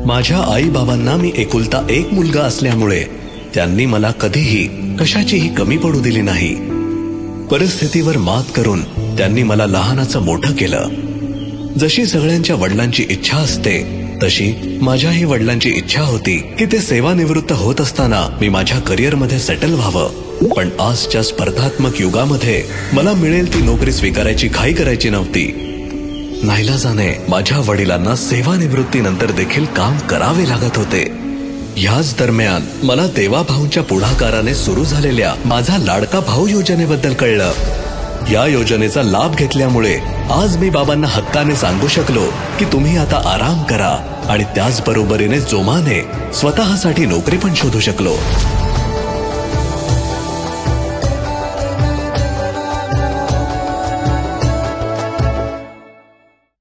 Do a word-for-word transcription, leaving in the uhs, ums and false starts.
माझ्या आई बाबांना मी एकुलता एक मुलगा असल्यामुळे त्यांनी मला कधीही कशाचीही कमी पडू दिली नाही. परिस्थितीवर मात करून त्यांनी मला लहानाचं मोठं केलं. जशी सगळ्यांच्या वडिलांची इच्छा असते तशी माझ्याही वडिलांची इच्छा होती की ते सेवानिवृत्त होत असताना मी माझ्या करिअरमध्ये सेटल व्हावं. पण आजच्या स्पर्धात्मक युगामध्ये मला मिळेल ती नोकरी स्वीकारायची घाई करायची नव्हती. नाईलाजाने माझ्या वडिलांना सेवानिवृत्तीनंतर देखील काम करावे लागत होते. याच दरम्यान मला देवाभाऊंच्या पुढाकाराने सुरू झालेल्या माझा लाडका भाऊ योजनेबद्दल कळलं. या योजनेचा लाभ घेतल्यामुळे आज मी बाबांना हक्काने सांगू शकलो की तुम्ही आता आराम करा आणि त्याचबरोबरीने जोमाने स्वतःसाठी नोकरी पण शोधू शकलो.